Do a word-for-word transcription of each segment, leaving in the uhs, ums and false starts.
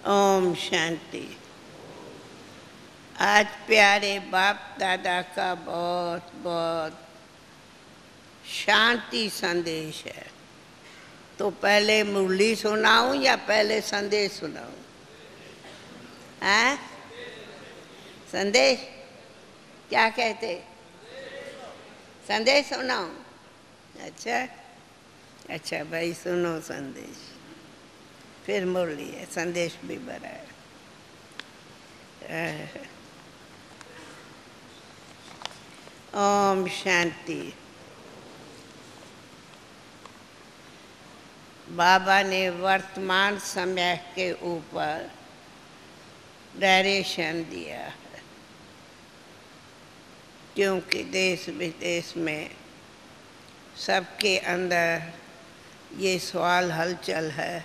ओम शांति। आज प्यारे बाप दादा का बहुत बहुत शांति संदेश है। तो पहले मुरली सुनाऊं या पहले संदेश सुनाऊं? हैं? संदेश क्या कहते? संदेश सुनाऊं? अच्छा अच्छा भाई, सुनो संदेश, फिर मुरली है। संदेश भी बड़ा है। ओम शांति। बाबा ने वर्तमान समय के ऊपर डायरेक्शन दिया है, क्योंकि देश विदेश में सबके अंदर ये सवाल हलचल है,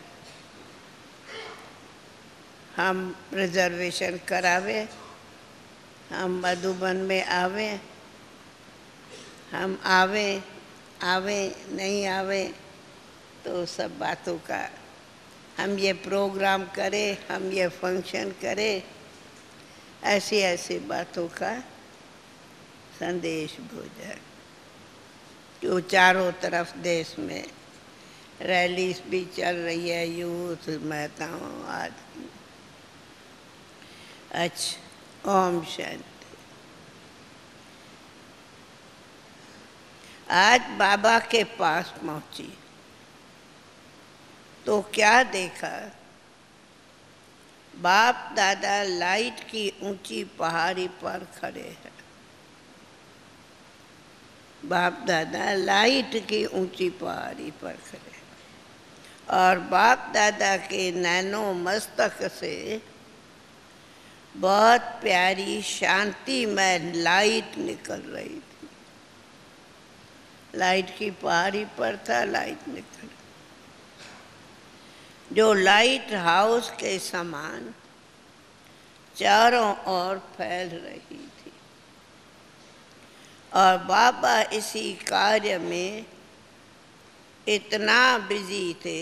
हम रिजर्वेशन करावे, हम मधुबन में आवे, हम आवे आवे नहीं आवे, तो सब बातों का हम ये प्रोग्राम करें, हम ये फंक्शन करें, ऐसी ऐसी बातों का संदेश भेजा, जो चारों तरफ देश में रैलीज भी चल रही है, यूथ महताओं आदि। अच्छा, ओम शांति। आज बाबा के पास पहुंची तो क्या देखा? बाप दादा लाइट की ऊंची पहाड़ी पर खड़े हैं। बाप दादा लाइट की ऊंची पहाड़ी पर खड़े हैं और बाप दादा के नैनो मस्तक से बहुत प्यारी शांतिमय लाइट निकल रही थी। लाइट की पहाड़ी पर था, लाइट निकल, जो लाइट हाउस के समान चारों ओर फैल रही थी। और बाबा इसी कार्य में इतना बिजी थे,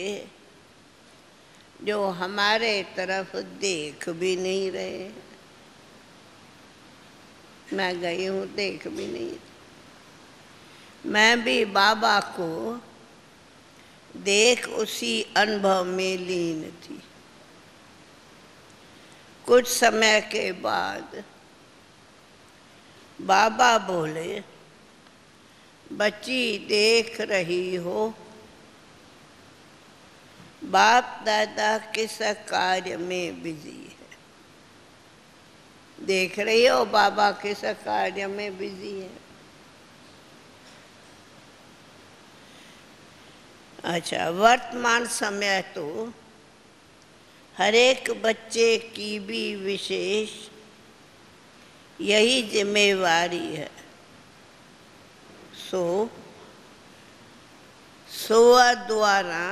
जो हमारे तरफ देख भी नहीं रहे। मैं गई हूँ, देख भी नहीं। मैं भी बाबा को देख उसी अनुभव में लीन थी। कुछ समय के बाद बाबा बोले, बच्ची देख रही हो बाप दादा किस कार्य में बिजी है? देख रही हो बाबा किस कार्य में बिजी है? अच्छा, वर्तमान समय तो हर एक बच्चे की भी विशेष यही जिम्मेवारी है। सो सोआ द्वारा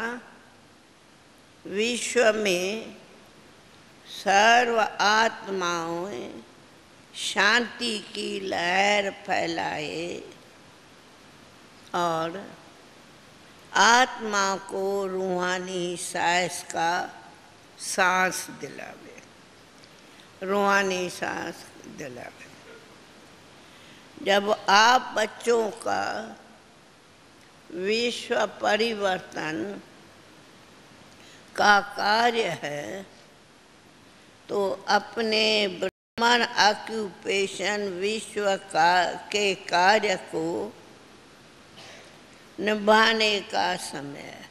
विश्व में सर्व आत्माओं शांति की लहर फैलाए और आत्मा को रूहानी सांस का सांस दिलावे, रूहानी सांस दिलावे। जब आप बच्चों का विश्व परिवर्तन का कार्य है, तो अपने ब्राह्मण ऑक्यूपेशन विश्व का के कार्य को निभाने का समय है।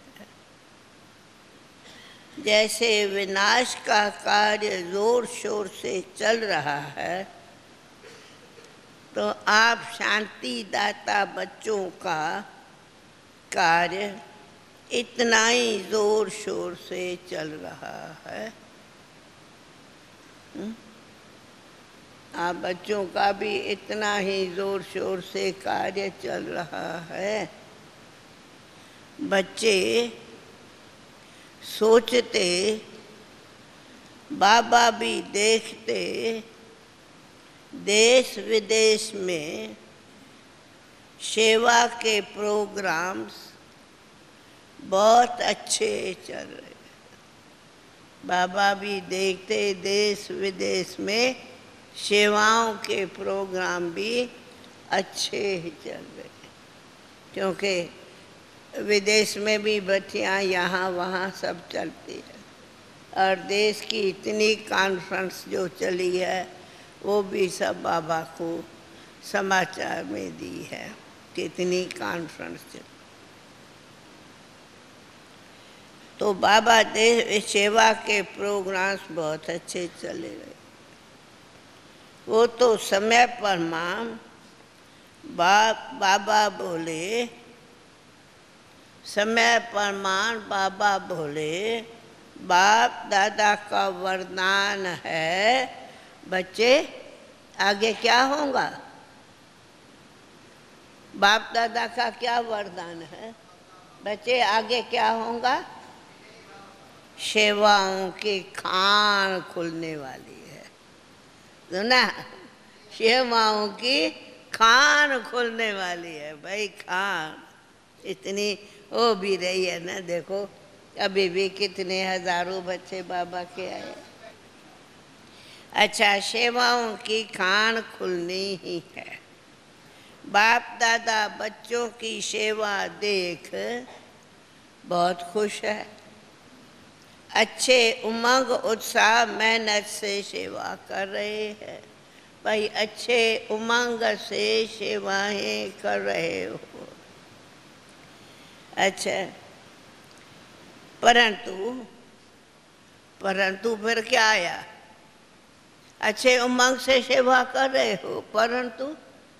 जैसे विनाश का कार्य जोर शोर से चल रहा है, तो आप शांति दाता बच्चों का कार्य इतना ही जोर शोर से चल रहा है। हुँ? आप बच्चों का भी इतना ही जोर शोर से कार्य चल रहा है। बच्चे सोचते, बाबा भी देखते, देश विदेश में सेवा के प्रोग्राम्स बहुत अच्छे चल रहे हैं। बाबा भी देखते देश विदेश में सेवाओं के प्रोग्राम भी अच्छे ही चल रहे हैं, क्योंकि विदेश में भी बच्चियाँ यहाँ वहाँ सब चलती है, और देश की इतनी कॉन्फ्रेंस जो चली है वो भी सब बाबा को समाचार में दी है, कितनी कॉन्फ्रेंस चली। तो बाबा देश सेवा के प्रोग्राम्स बहुत अच्छे चले रहे। वो तो समय पर माम बा, बाबा बोले, समय पर मान बाबा बोले, बाप दादा का वरदान है बच्चे आगे क्या होगा। बाप दादा का क्या वरदान है बच्चे, आगे क्या होगा। सेवाओं की खान खुलने वाली है, सुना, सेवाओं की खान खुलने वाली है भाई। खान इतनी हो भी रही है ना, देखो अभी भी कितने हजारों बच्चे बाबा के आए। अच्छा, सेवाओं की खान खुलनी ही है। बाप दादा बच्चों की सेवा देख बहुत खुश है, अच्छे उमंग उत्साह मेहनत से सेवा कर रहे हैं भाई, अच्छे उमंग से सेवाएं कर रहे हो। अच्छा, परंतु परंतु फिर क्या आया, अच्छे उमंग से सेवा कर रहे हो, परंतु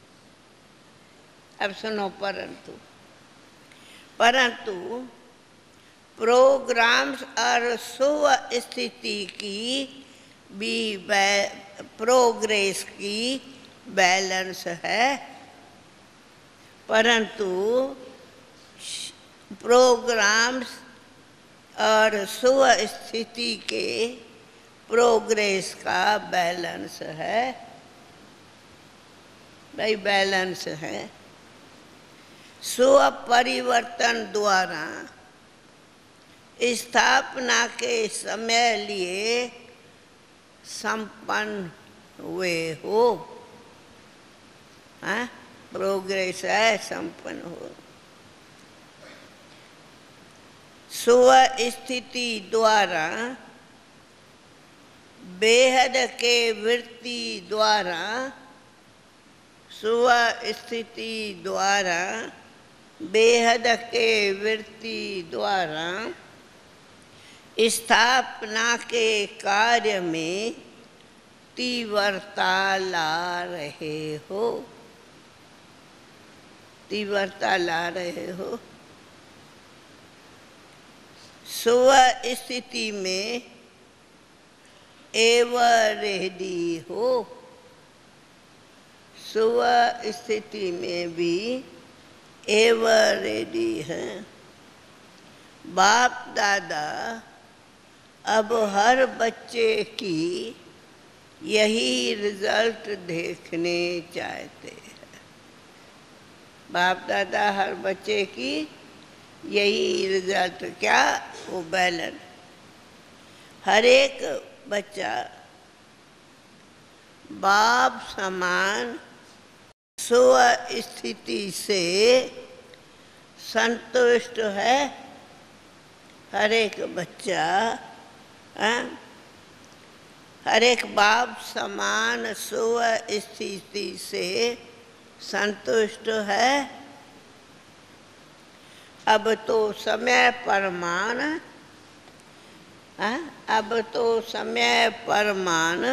अब सुनो, परंतु परंतु प्रोग्राम्स और स्थिति की भी प्रोग्रेस की बैलेंस है, परंतु प्रोग्राम्स और स्थिति के प्रोग्रेस का बैलेंस है भाई, बैलेंस है। स्व परिवर्तन द्वारा स्थापना के समय लिए संपन्न हुए हो, हाँ प्रोग्रेस है, संपन्न हो। स्व स्थिति द्वारा बेहद के वृत्ति द्वारा, स्व स्थिति द्वारा बेहद के वृत्ति द्वारा स्थापना के कार्य में तीव्रता ला रहे हो, तीव्रता ला रहे हो। स्व स्थिति में एवं रेडी हो, स्व स्थिति में भी एवं रेडी है। बाप दादा अब हर बच्चे की यही रिजल्ट देखने चाहते हैं। बाप दादा हर बच्चे की यही रिजल्ट, क्या, वो बैलेंस। हर एक बच्चा बाप समान स्व स्थिति से संतुष्ट है। हर एक बच्चा, हाँ? हर एक बाप समान स्व स्थिति से संतुष्ट है। अब तो समय परमान, हाँ? अब तो समय परमान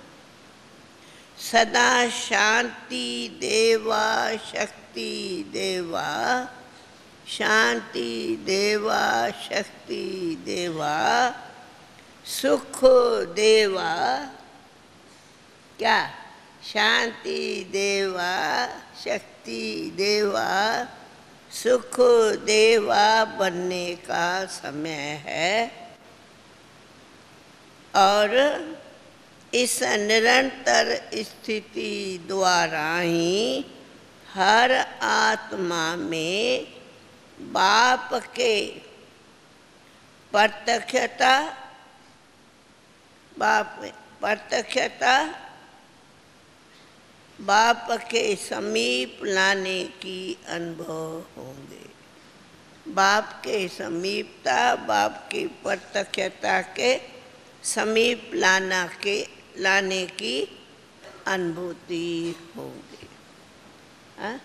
सदा शांति देवा, शक्ति देवा, शांति देवा, शक्ति देवा, सुख देवा, क्या, शांति देवा, शक्ति देवा, सुख देवा बनने का समय है। और इस निरंतर स्थिति द्वारा ही हर आत्मा में बाप के प्रत्यक्षता बाप में प्रत्यक्षता बाप के समीप लाने की अनुभव होंगे। बाप के समीपता, बाप की प्रत्यक्षता के समीप लाना के लाने की अनुभूति होगी। हाँ,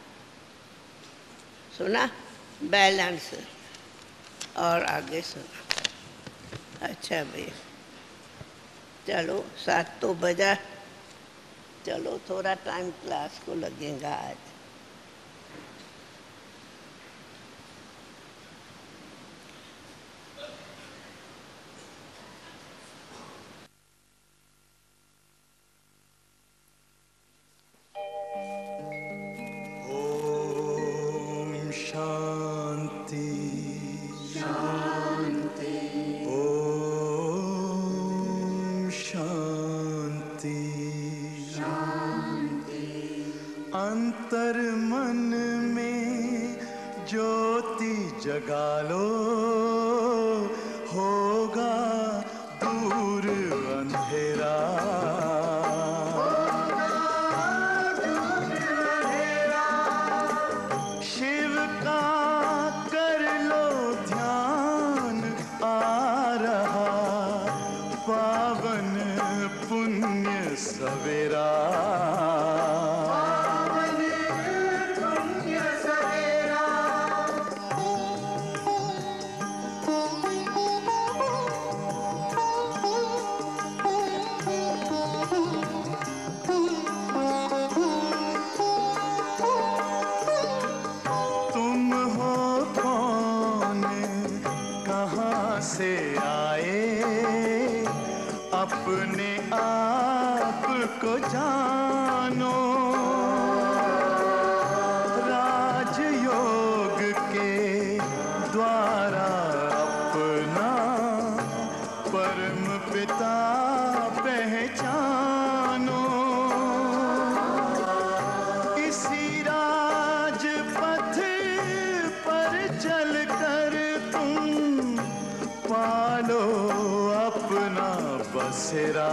सुना? बैलेंस। और आगे सुना। अच्छा भैया, चलो सात तो बजा, चलो थोड़ा टाइम क्लास को लगेगा आज। ओम शांति शांति। ओम शांति शांति। अंतर मन में ज्योति जगा लो, होगा दूर अंधेरा। शिव का कर लो ध्यान, आ रहा पावन पुण्य सवेरा। तुम हो कौन, कहाँ से आए, अपने आप को जानो। राजयोग के द्वारा अपना परम पिता पहचानो। इसी राजपथ पर चलकर तुम पालो अपना बसेरा।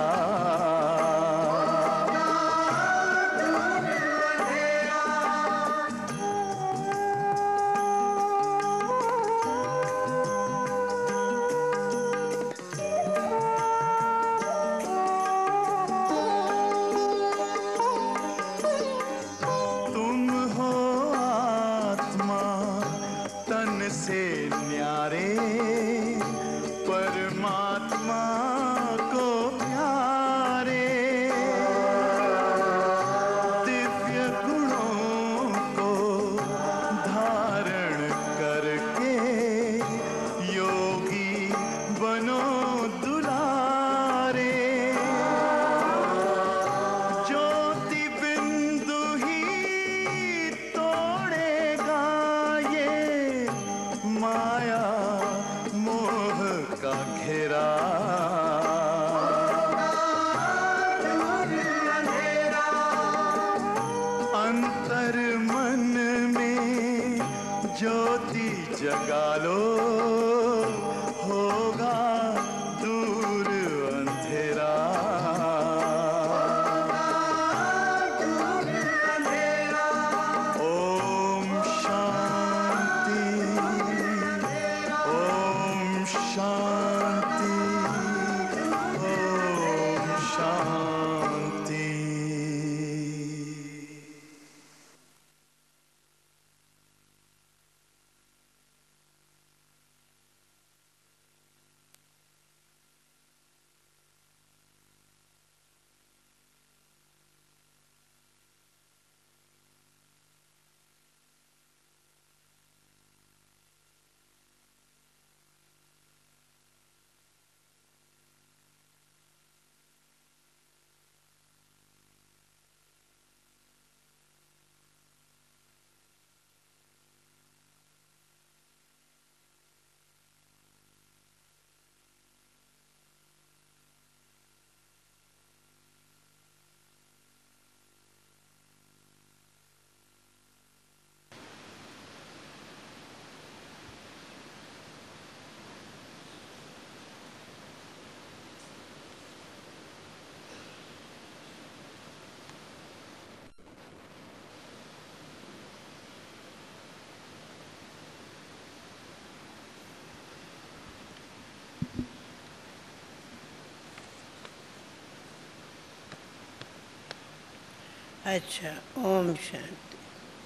तुम हो आत्मा तन से न्यारे, परमात्मा को प्यारे। दिव्य गुणों को धारण करके योगी बनो दुलारे। ज्योति बिंदु ही तोड़ेगा ये माया मोह का घेरा। अंतर मन में ज्योति जगा लो, होगा दूर अंधेरा। ओम शांति ओम शांति ओम शांति। अच्छा, ओम शांति।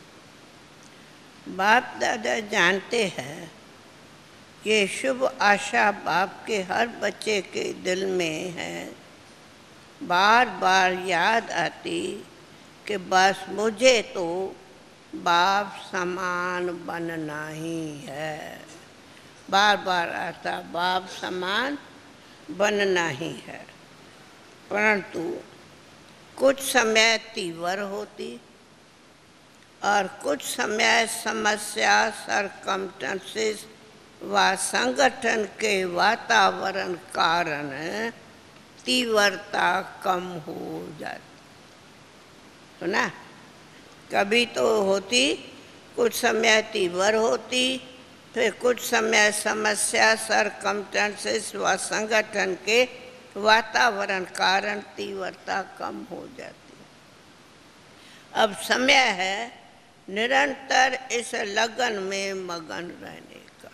बाप दादा जानते हैं कि शुभ आशा बाप के हर बच्चे के दिल में है। बार बार याद आती कि बस मुझे तो बाप समान बनना ही है। बार बार आता बाप समान बनना ही है। परंतु कुछ समय तीव्र होती और कुछ समय समस्या, सरकमस्टेंसेस व संगठन के वातावरण कारण तीव्रता कम हो जाती। सुना? कभी तो होती, कुछ समय तीव्र होती, फिर कुछ समय समस्या, सरकमस्टेंसेस व संगठन के वातावरण कारण तीव्रता कम हो जाती। अब समय है निरंतर इस लगन में मगन रहने का।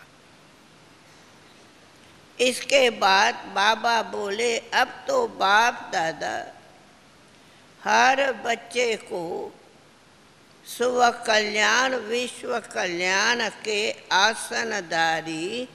इसके बाद बाबा बोले, अब तो बाप दादा हर बच्चे को स्व कल्याण, विश्व कल्याण के आसनदारी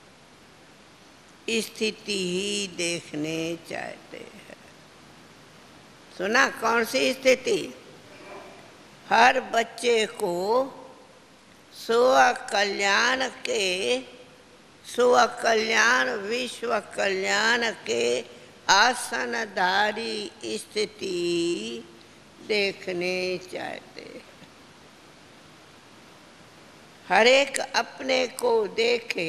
स्थिति ही देखने चाहते हैं। सुना? कौन सी स्थिति? हर बच्चे को स्व कल्याण के, स्व कल्याण, विश्व कल्याण के आसनदारी स्थिति देखने चाहते हैं। हर एक अपने को देखे,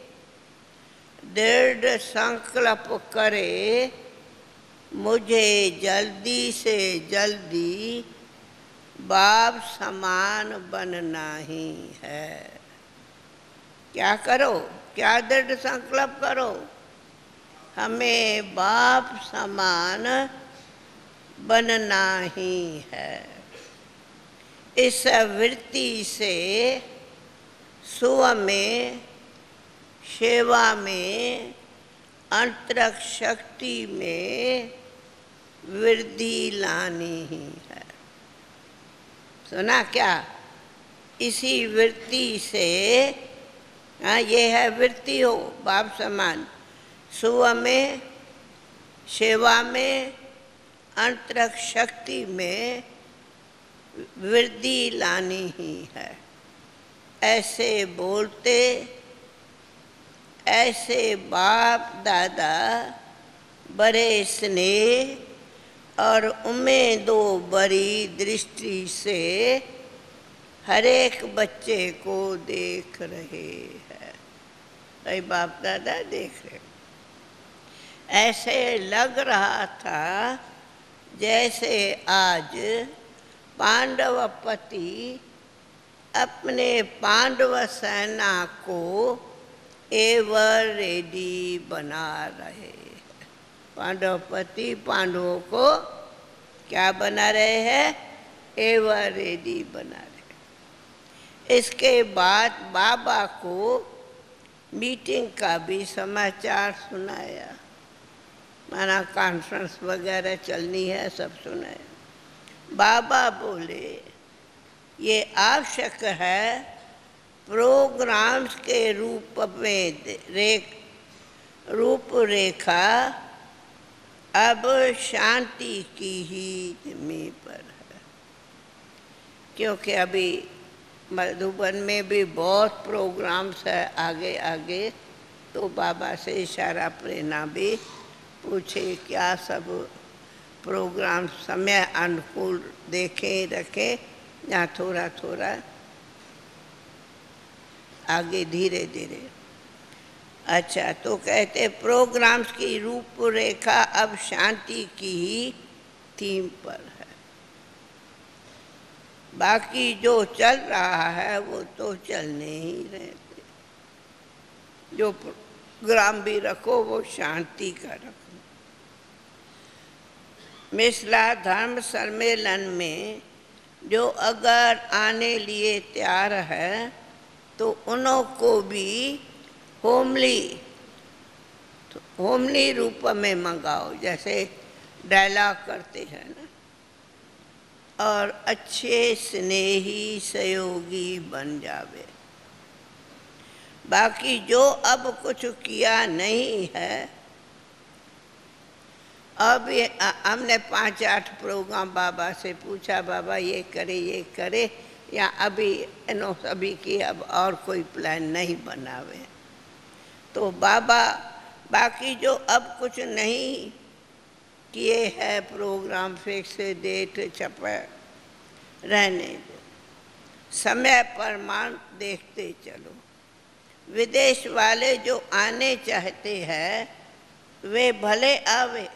दृढ़ संकल्प करे, मुझे जल्दी से जल्दी बाप समान बनना ही है। क्या करो? क्या दृढ़ संकल्प करो? हमें बाप समान बनना ही है। इस वृत्ति से स्व में, सेवा में, अंतरिक्ष शक्ति में वृद्धि लानी ही है। सुना क्या? इसी वृत्ति से, हाँ, ये है वृत्ति हो बाप समान, स्व में, सेवा में, अंतरिक्ष शक्ति में वृद्धि लानी ही है। ऐसे बोलते, ऐसे बाप दादा बड़े स्नेह और उम्मीदों बड़ी दृष्टि से हर एक बच्चे को देख रहे हैं। भाई बाप दादा देख रहे। ऐसे लग रहा था जैसे आज पांडवपति अपने पांडव सेना को एवर रेडी बना रहे हैं। पांडवपति पांडवों को क्या बना रहे हैं? एवर रेडी बना रहे। इसके बाद बाबा को मीटिंग का भी समाचार सुनाया, माना कॉन्फ्रेंस वगैरह चलनी है, सब सुनाया। बाबा बोले, ये आवश्यक है प्रोग्राम्स के रूप में रेख रूपरेखा अब शांति की ही जिम्मे पर है। क्योंकि अभी मधुबन में भी बहुत प्रोग्राम्स है आगे आगे, तो बाबा से इशारा प्रेरणा भी पूछे क्या सब प्रोग्राम समय अनुकूल देखें रखें, या थोड़ा थोड़ा आगे धीरे धीरे। अच्छा, तो कहते प्रोग्राम्स की रूपरेखा अब शांति की ही थीम पर है। बाकी जो चल रहा है वो तो चलने ही रहते। जो प्रोग्राम भी रखो वो शांति का रखो। मिसला धर्म सम्मेलन में जो अगर आने लिए तैयार है तो उन्हों को भी होमली तो होमली रूप में मंगाओ, जैसे डायलॉग करते हैं ना, और अच्छे स्नेही सहयोगी बन जावे। बाकी जो अब कुछ किया नहीं है, अब ये हमने पांच आठ प्रोग्राम बाबा से पूछा, बाबा ये करे ये करे, या अभी इनो सभी की अब और कोई प्लान नहीं बनावे। तो बाबा बाकी जो अब कुछ नहीं किए हैं प्रोग्राम फिक्स डेट छपे रहने दो, समय प्रमाण देखते चलो। विदेश वाले जो आने चाहते हैं वे भले आवे,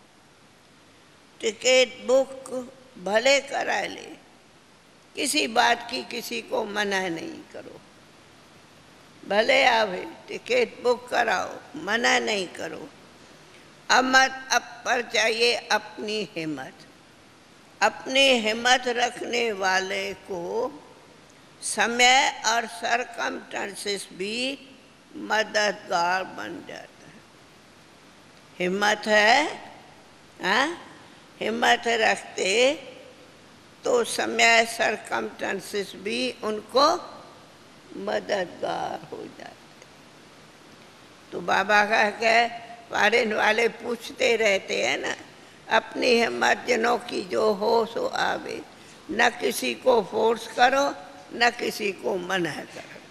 टिकट बुक भले करा ले, किसी बात की किसी को मना नहीं करो। भले आवे, टिकट बुक कराओ, मना नहीं करो। अब मत अब पर चाहिए अपनी हिम्मत। अपनी हिम्मत रखने वाले को समय और सरकमस्टेंसेस भी मददगार बन जाता है। हिम्मत है, हाँ, हिम्मत रखते तो समय सरकमस्टेंसेस भी उनको मददगार हो जाते। तो बाबा का क्या, फॉरेन वाले पूछते रहते हैं ना, अपनी हिम्मत जनों की जो हो सो आवे, न किसी को फोर्स करो न किसी को मना करो।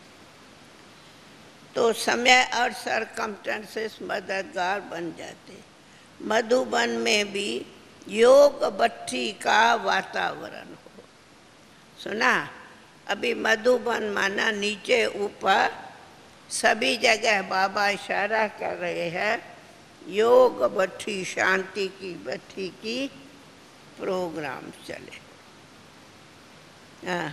तो समय और सरकमस्टेंसेस मददगार बन जाते। मधुबन में भी योग भट्टी का वातावरण हो। सुना, अभी मधुबन माना नीचे ऊपर सभी जगह बाबा इशारा कर रहे हैं, योग भट्टी, शांति की भट्टी की प्रोग्राम चले। हाँ,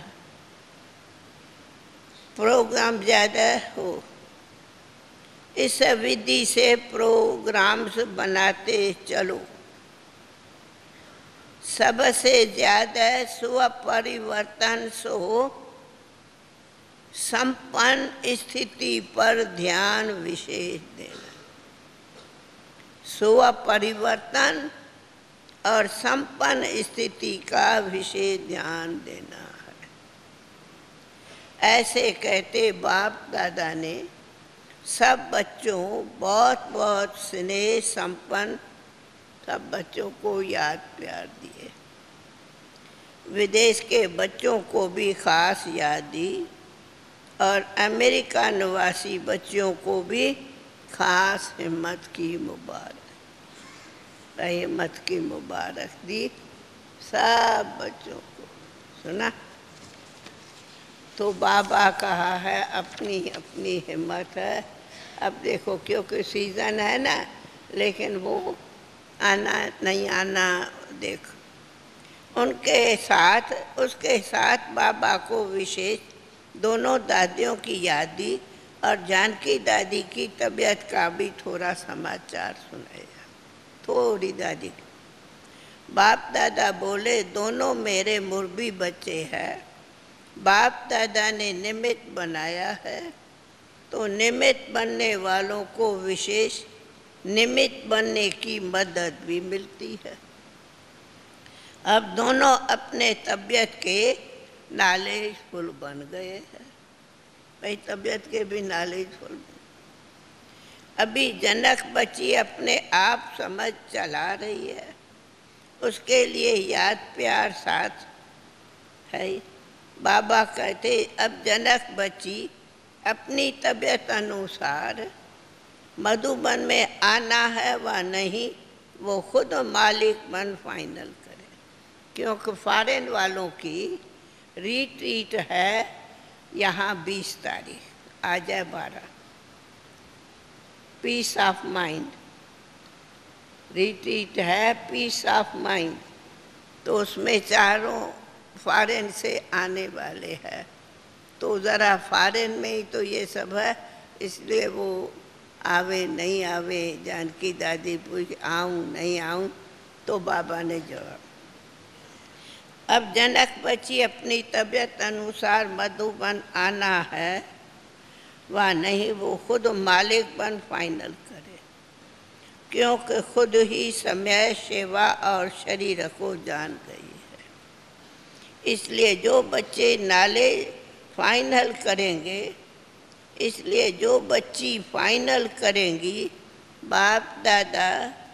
प्रोग्राम ज़्यादा हो। इस विधि से प्रोग्राम्स बनाते चलो। सबसे ज़्यादा स्व परिवर्तन सो संपन्न स्थिति पर ध्यान विशेष देना। स्व परिवर्तन और संपन्न स्थिति का विशेष ध्यान देना है। ऐसे कहते बाप दादा ने सब बच्चों बहुत बहुत स्नेह संपन्न सब बच्चों को याद प्यार दिए। विदेश के बच्चों को भी खास याद दी और अमेरिका निवासी बच्चों को भी खास हिम्मत की मुबारक हिम्मत की मुबारक दी सब बच्चों को। सुना, तो बाबा कहा है अपनी अपनी हिम्मत है। अब देखो क्योंकि सीज़न है ना, लेकिन वो आना नहीं आना देख। उनके साथ उसके साथ बाबा को विशेष दोनों दादियों की याद दी और जानकी दादी की तबीयत का भी थोड़ा समाचार सुनाया। थोड़ी दादी, बाप दादा बोले दोनों मेरे मुर्बी बच्चे हैं। बाप दादा ने निमित्त बनाया है तो निमित्त बनने वालों को विशेष निमित्त बनने की मदद भी मिलती है। अब दोनों अपने तबीयत के नॉलेजफुल बन गए हैं। भाई तबीयत के भी नॉलेजफुल। अभी जनक बच्ची अपने आप समझ चला रही है, उसके लिए याद प्यार साथ है। बाबा कहते अब जनक बच्ची अपनी तबीयत अनुसार मधुबन में आना है व नहीं, वो खुद मालिक बन फाइनल करे। क्योंकि फॉरेन वालों की रिट्रीट है यहाँ बीस तारीख, आ जाए बारह। पीस ऑफ माइंड रिट्रीट है, पीस ऑफ माइंड। तो उसमें चारों फॉरेन से आने वाले हैं। तो ज़रा फॉरेन में ही तो ये सब है, इसलिए वो आवे नहीं आवे। जानकी दादी पूछ आऊँ नहीं आऊँ, तो बाबा ने जवाब। अब जनक बच्ची अपनी तबीयत अनुसार मधुबन आना है व नहीं, वो खुद मालिक बन फाइनल करे। क्योंकि खुद ही समय सेवा और शरीर को जान गई है। इसलिए जो बच्चे नाले फाइनल करेंगे, इसलिए जो बच्ची फाइनल करेंगी, बाप दादा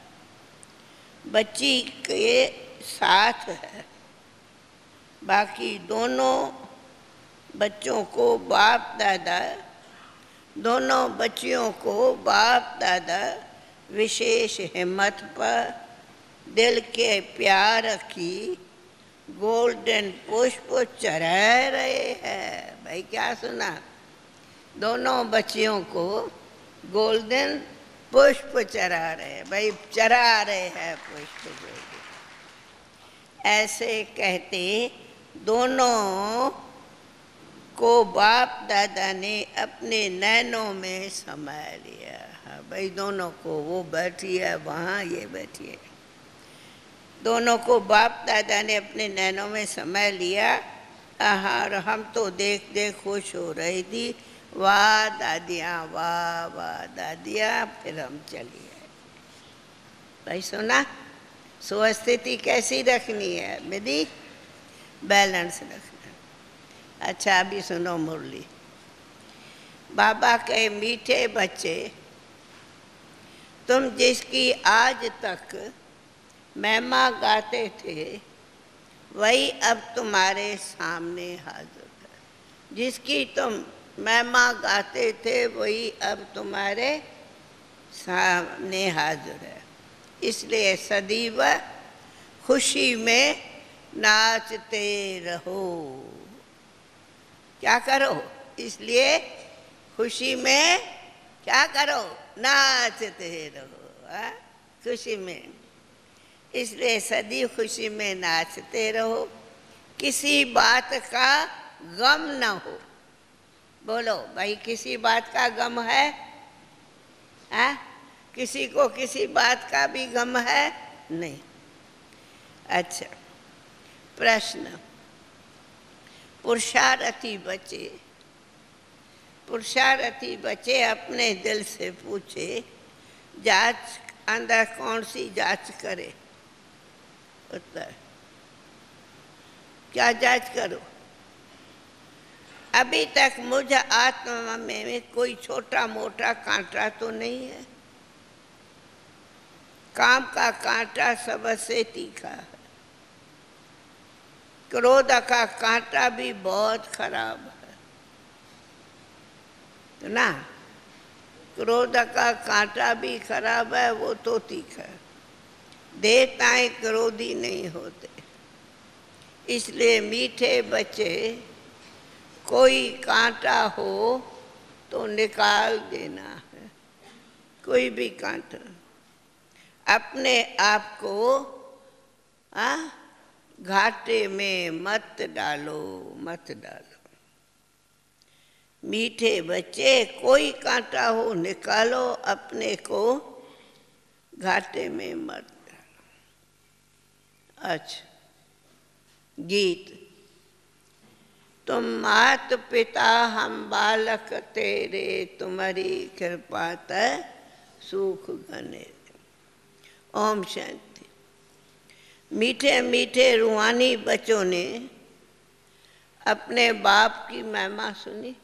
बच्ची के साथ है। बाकी दोनों बच्चों को बाप दादा, दोनों बच्चियों को बाप दादा विशेष हिम्मत पर दिल के प्यार की गोल्डन पुष्प चढ़ा रहे हैं। भाई क्या सुना? दोनों बच्चियों को गोल्डन पुष्प चढ़ा रहे हैं। भाई चढ़ा रहे हैं पुष्प गोल्डन। ऐसे कहते दोनों को बाप दादा ने अपने नैनों में समा लिया। हाँ भाई, दोनों को, वो बैठी है वहाँ, ये बैठी है, दोनों को बाप दादा ने अपने नैनों में समा लिया। और हम तो देख देख खुश हो रही थी। वाह दादियाँ, वाह वाह दादियाँ। फिर हम चली आए। भाई सुना, स्वस्थिति कैसी रखनी है विधि? बैलेंस रखना। अच्छा अभी सुनो मुरली। बाबा के मीठे बच्चे, तुम जिसकी आज तक महिमा गाते थे वही अब तुम्हारे सामने हाजिर है। जिसकी तुम महिमा गाते थे वही अब तुम्हारे सामने हाजिर है। इसलिए सदैव खुशी में नाचते रहो। क्या करो? इसलिए खुशी में क्या करो? नाचते रहो। हा? खुशी में, इसलिए सदैव खुशी में नाचते रहो। किसी बात का गम न हो। बोलो भाई, किसी बात का गम है? हा? किसी को किसी बात का भी गम है? नहीं। अच्छा प्रश्न, पुरुषार्थी बच्चे पुरुषार्थी बच्चे अपने दिल से पूछे, जांच अंदर कौन सी जांच करे? उत्तर, क्या जांच करो? अभी तक मुझे आत्मा में कोई छोटा मोटा कांटा तो नहीं है। काम का कांटा सबसे तीखा है। क्रोध का कांटा भी बहुत खराब है, तो ना? क्रोध का कांटा भी खराब है, वो तो तीखा है। देवताएं क्रोधी नहीं होते। इसलिए मीठे बच्चे, कोई कांटा हो तो निकाल देना है। कोई भी कांटा अपने आप को आ, घाटे में मत डालो, मत डालो। मीठे बच्चे, कोई कांटा हो निकालो, अपने को घाटे में मत डालो। अच्छा गीत। तुम मात पिता हम बालक तेरे, तुम्हारी कृपा ते सुख गने। ओम शांति। मीठे मीठे रूहानी बच्चों ने अपने बाप की महिमा सुनी।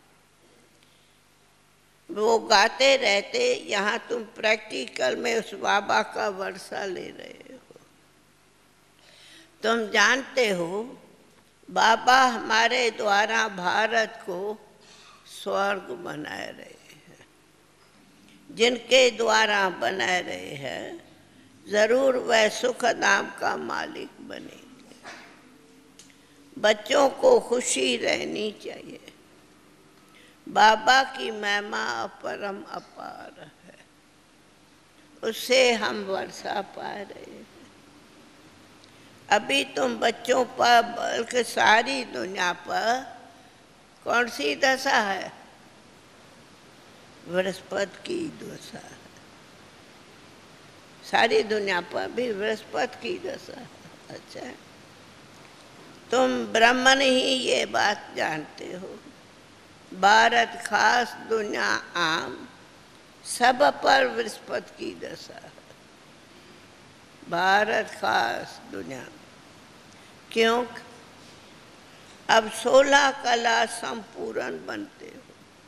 वो गाते रहते, यहाँ तुम प्रैक्टिकल में उस बाबा का वर्षा ले रहे हो। तुम जानते हो बाबा हमारे द्वारा भारत को स्वर्ग बनाए रहे हैं। जिनके द्वारा बनाए रहे हैं, जरूर वह सुख धाम का मालिक बनेंगे। बच्चों को खुशी रहनी चाहिए। बाबा की महिमा परम अपार है, उससे हम वर्षा पा रहे हैं। अभी तुम बच्चों पर, बल्कि सारी दुनिया पर कौन सी दशा है? बृहस्पति की दशा है। सारी दुनिया पर भी बृहस्पति की दशा है। अच्छा, तुम ब्राह्मण ही ये बात जानते हो। भारत खास, दुनिया आम, सब पर बृहस्पति की दशा है। भारत खास, दुनिया। क्यों? अब सोलह कला संपूर्ण बनते हो।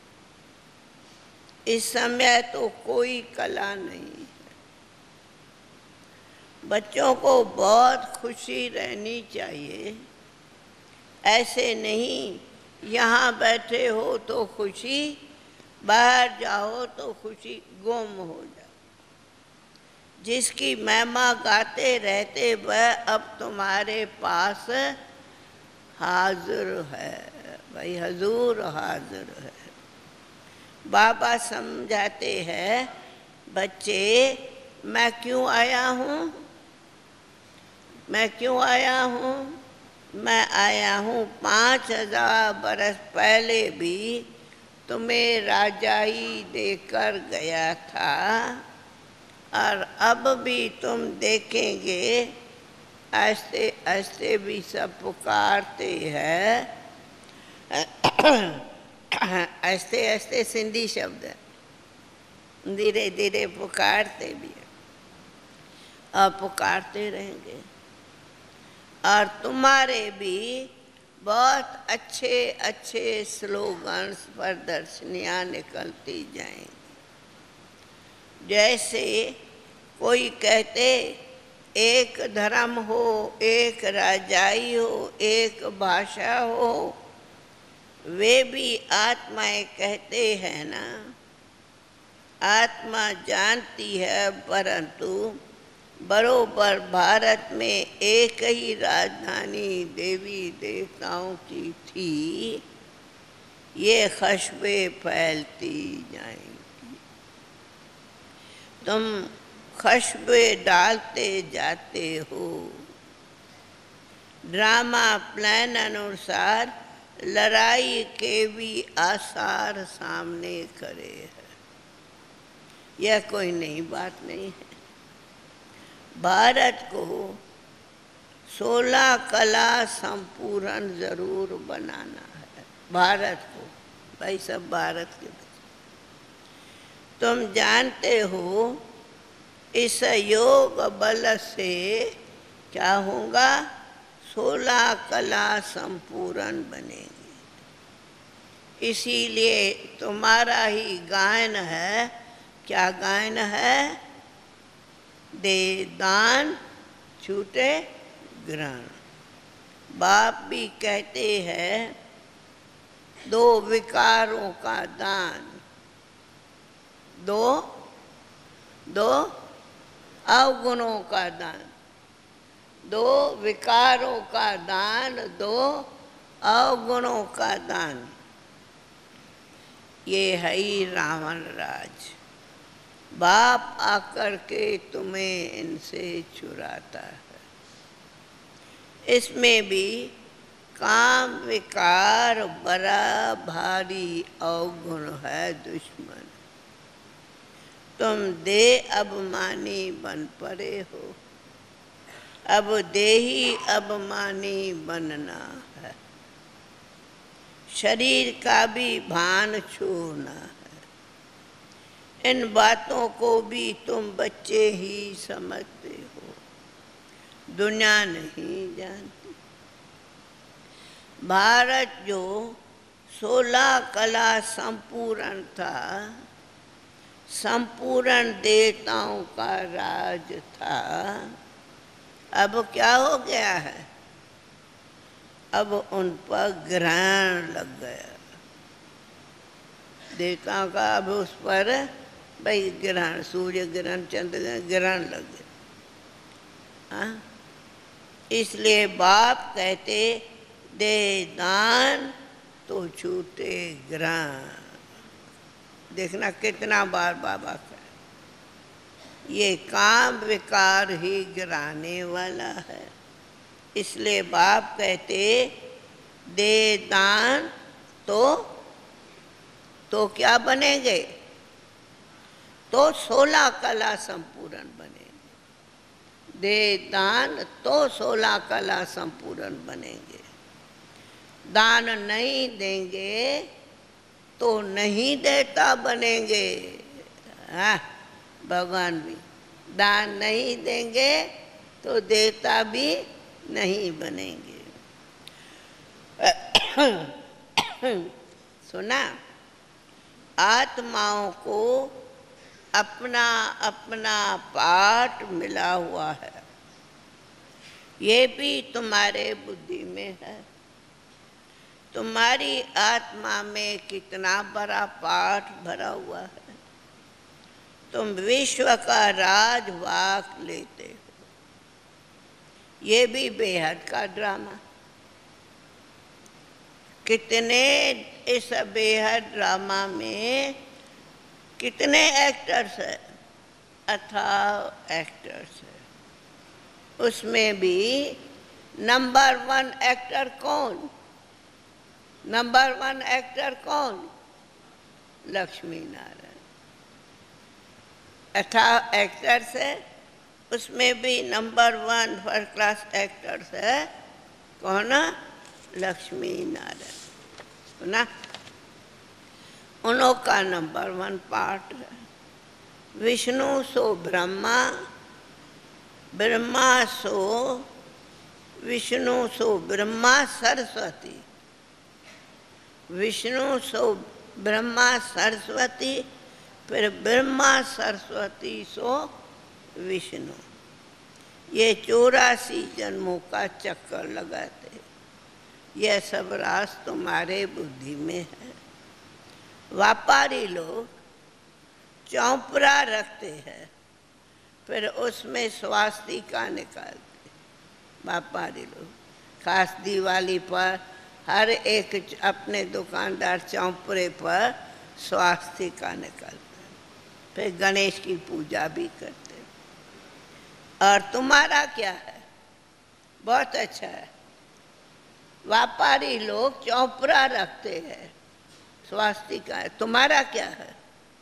इस समय तो कोई कला नहीं है। बच्चों को बहुत खुशी रहनी चाहिए। ऐसे नहीं यहाँ बैठे हो तो खुशी, बाहर जाओ तो खुशी गुम हो जाए। जिसकी महिमा गाते रहते वह अब तुम्हारे पास हाजिर है। भाई हजूर हाजिर है। बाबा समझाते हैं, बच्चे मैं क्यों आया हूँ, मैं क्यों आया हूँ? मैं आया हूँ पाँच हजार बरस पहले भी तुम्हें राजाई देकर गया था, और अब भी तुम देखेंगे ऐसे ऐसे भी सब पुकारते हैं। ऐसे ऐसे सिंधी शब्द है, धीरे धीरे पुकारते भी है और पुकारते रहेंगे। और तुम्हारे भी बहुत अच्छे अच्छे स्लोगन्स प्रदर्शनियाँ निकलती जाएंगी। जैसे कोई कहते एक धर्म हो, एक राजाई हो, एक भाषा हो, वे भी आत्माएं कहते हैं ना। आत्मा जानती है, परंतु बरोबर भारत में एक ही राजधानी देवी देवताओं की थी। ये खशबे फैलती जाएंगी। तुम खशबे डालते जाते हो। ड्रामा प्लान अनुसार लड़ाई के भी आसार सामने खड़े हैं। यह कोई नई बात नहीं है। भारत को सोलह कला संपूर्ण जरूर बनाना है। भारत को, भाई सब भारत के बच्चे, तुम जानते हो इस योग बल से क्या होगा? सोलह कला संपूर्ण बनेगी। इसीलिए तुम्हारा ही गायन है। क्या गायन है? दे दान छूटे ग्रहण। बाप भी कहते हैं दो विकारों का दान, दो दो अवगुणों का दान, दो विकारों का दान, दो अवगुणों का दान। ये है ही रावण राज। बाप आकर के तुम्हें इनसे चुराता है। इसमें भी काम विकार बड़ा भारी अवगुण है दुश्मन। तुम दे अभिमानी बन पड़े हो। अब देही अभिमानी बनना है। शरीर का भी भान छोड़ना है। इन बातों को भी तुम बच्चे ही समझते हो, दुनिया नहीं जानती। भारत जो सोलह कला संपूर्ण था, संपूर्ण देवताओं का राज था, अब क्या हो गया है? अब उन पर ग्रहण लग गया। देवताओं का अब उस पर भाई ग्रहण, सूर्य ग्रहण, चंद्र ग्रहण लग गया। हाँ, इसलिए बाप कहते दे दान तो छूटे ग्रहण। देखना कितना बार बाबा का ये काम विकार ही गिराने वाला है। इसलिए बाप कहते दे दान तो तो क्या बनेंगे? तो सोलह कला संपूर्ण बनेंगे। दे दान तो सोलह कला संपूर्ण बनेंगे। दान नहीं देंगे तो नहीं देता बनेंगे। हाँ, भगवान भी दान नहीं देंगे तो देता भी नहीं बनेंगे। सुना, आत्माओं को अपना अपना पाठ मिला हुआ है। ये भी तुम्हारे बुद्धि में है। तुम्हारी आत्मा में कितना बड़ा पाठ भरा हुआ है। तुम विश्व का राजवाक लेते हो। ये भी बेहद का ड्रामा। कितने इस बेहद ड्रामा में कितने एक्टर्स हैं, अथाह एक्टर्स हैं। उसमें भी नंबर वन एक्टर कौन? नंबर वन एक्टर कौन? लक्ष्मी नारायण। अथाह एक्टर्स है, उसमें भी number one first class actors है कौन? लक्ष्मी नारायण ना। उन्हों का नंबर वन पार्ट है। विष्णु सो ब्रह्मा, ब्रह्मा सो विष्णु सो ब्रह्मा सरस्वती, विष्णु सो ब्रह्मा सरस्वती, फिर ब्रह्मा सरस्वती सो विष्णु। ये चौरासी जन्मों का चक्कर लगाते। यह सब राज तुम्हारे बुद्धि में है। व्यापारी लोग चौपड़ा रखते हैं, फिर उसमें स्वास्तिका निकालते। व्यापारी लोग खास दिवाली पर हर एक अपने दुकानदार चौपड़े पर स्वास्तिका निकालते, फिर गणेश की पूजा भी करते। और तुम्हारा क्या है? बहुत अच्छा है। व्यापारी लोग चौपड़ा रखते हैं, स्वास्तिका है। तुम्हारा क्या है?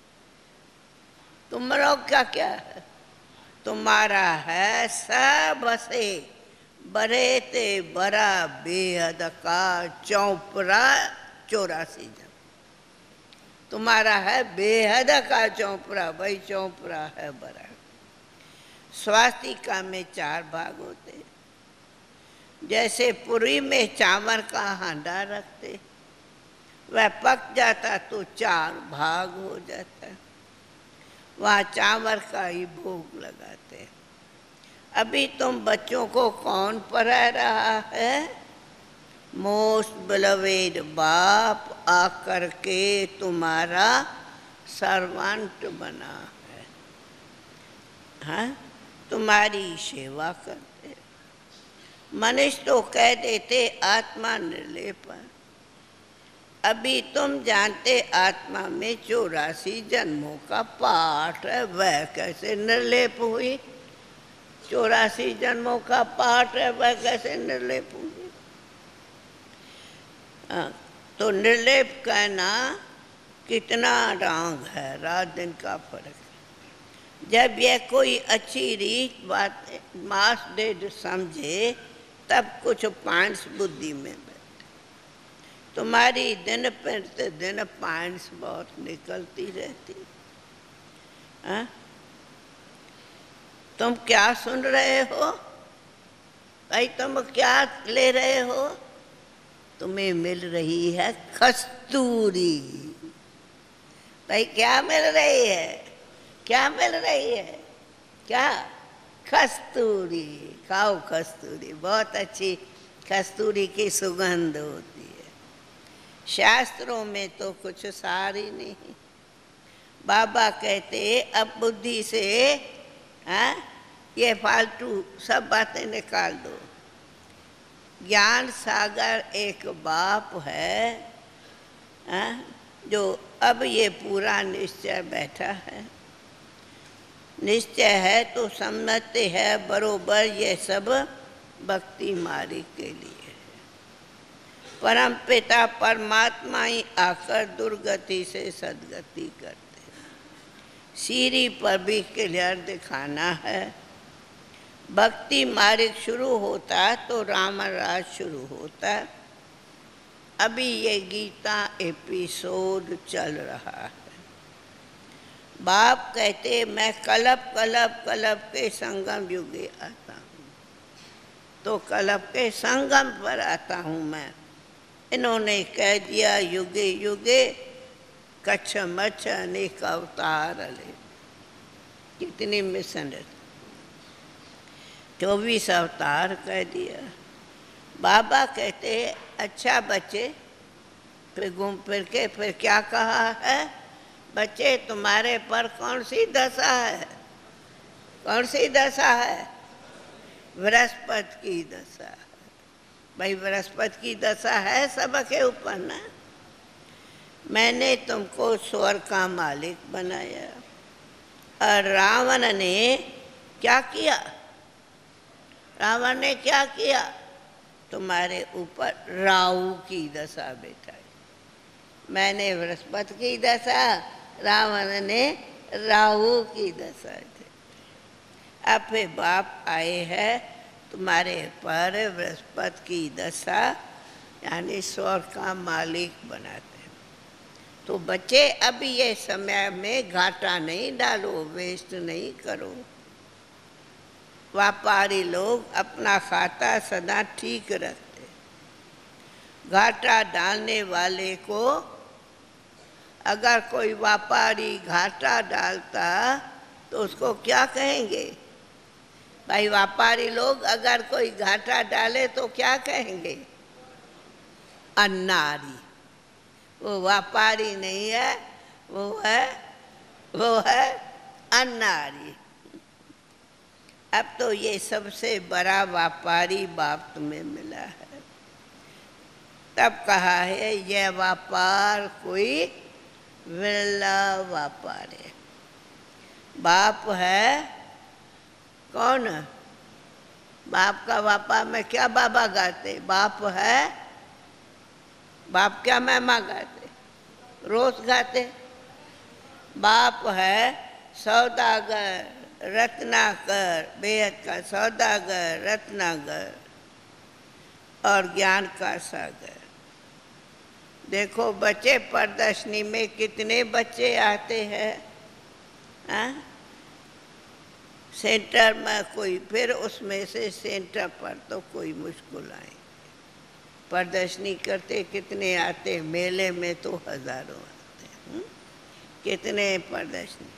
तुम लोग का क्या है? तुम्हारा है सबसे बड़े ते बड़ा बेहद का चौपड़ा चौरासी जन। तुम्हारा है बेहद का चौपड़ा, भाई चौपड़ा है बड़ा। स्वास्तिका में चार भाग होते हैं। जैसे पूरी में चावल का हांडा रखते, वह पक जाता तो चार भाग हो जाता, वहाँ चावल का ही भोग लगाते। अभी तुम बच्चों को कौन पढ़ा रहा है? मोस्ट बिलवेड बाप आकर के तुम्हारा सर्वेंट बना है, हाँ? तुम्हारी सेवा करते। मनुष्य तो कह देते आत्मा निर्लेप है। अभी तुम जानते आत्मा में चौरासी जन्मों का पाठ है, वह कैसे निर्लेप हुई? चौरासी जन्मों का पाठ है, वह कैसे निर्लेप हुई? हाँ, तो निर्लेप कहना कितना रॉन्ग है, रात दिन का फर्क है। जब यह कोई अच्छी रीत बात मास डेढ़ समझे तब कुछ पॉइंट्स बुद्धि में बैठे। तुम्हारी दिन पर दिन पॉइंट्स बहुत निकलती रहती। हाँ? तुम क्या सुन रहे हो भाई? तुम क्या ले रहे हो? तुम्हें मिल रही है कस्तूरी। भाई क्या मिल रही है? क्या मिल रही है? क्या? कस्तूरी। खाओ कस्तूरी, बहुत अच्छी कस्तूरी की सुगंध होती है। शास्त्रों में तो कुछ सार ही नहीं। बाबा कहते अब बुद्धि से हाँ ये फालतू सब बातें निकाल दो। ज्ञान सागर एक बाप है, हाँ, जो अब ये पूरा निश्चय बैठा है। निश्चय है तो समझते हैं बरोबर ये सब भक्ति मार्ग के लिए है। परम पिता परमात्मा ही आकर दुर्गति से सदगति करते हैं। सीढ़ी पर भी क्लियर दिखाना है। भक्ति मार्ग शुरू होता तो राम राज शुरू होता। अभी ये गीता एपिसोड चल रहा है। बाप कहते मैं कलप कलप कलप के संगम युगे आता हूँ, तो कलप के संगम पर आता हूँ मैं। इन्होंने कह दिया युगे युगे कच्छ मच्छ अनेक अवतार ले। कितनी मिसअंडरस्टैंडिंग, चौबीस अवतार कह दिया। बाबा कहते अच्छा बच्चे, फिर घूम फिर के फिर क्या कहा है, बच्चे तुम्हारे पर कौन सी दशा है, कौन सी दशा है, बृहस्पति की दशा। भाई बृहस्पति की दशा है सबके ऊपर ना। मैंने तुमको स्वर्ग का मालिक बनाया और रावण ने क्या किया, रावण ने क्या किया, तुम्हारे ऊपर राहु की दशा बैठाई। मैंने बृहस्पति की दशा, रावण ने राहु की दशा थी। अब फिर बाप आए हैं तुम्हारे पर बृहस्पति की दशा, यानी स्वर्ग का मालिक बनाते। तो बच्चे अभी ये समय में घाटा नहीं डालो, वेस्ट नहीं करो। व्यापारी लोग अपना खाता सदा ठीक रखते, घाटा डालने वाले को, अगर कोई व्यापारी घाटा डालता तो उसको क्या कहेंगे भाई? व्यापारी लोग अगर कोई घाटा डाले तो क्या कहेंगे? अन्नारी। वो व्यापारी नहीं है, वो है वो है अन्नारी। अब तो ये सबसे बड़ा व्यापारी बाप तुम्हें मिला है। तब कहा है यह व्यापार कोई विरला व्यापार है। बाप है कौन? बाप का व्यापार में क्या बाबा गाते? बाप है, बाप क्या महिमा गाते, रोज गाते। बाप है सौदागर, रत्नाकर, बेहद का सौदागर, रत्नाकर और ज्ञान का सागर। देखो बच्चे प्रदर्शनी में कितने बच्चे आते हैं, हाँ? सेंटर में कोई, फिर उसमें से सेंटर पर तो कोई मुश्किल आए। प्रदर्शनी करते कितने आते, मेले में तो हजारों आते हैं। कितने प्रदर्शनी।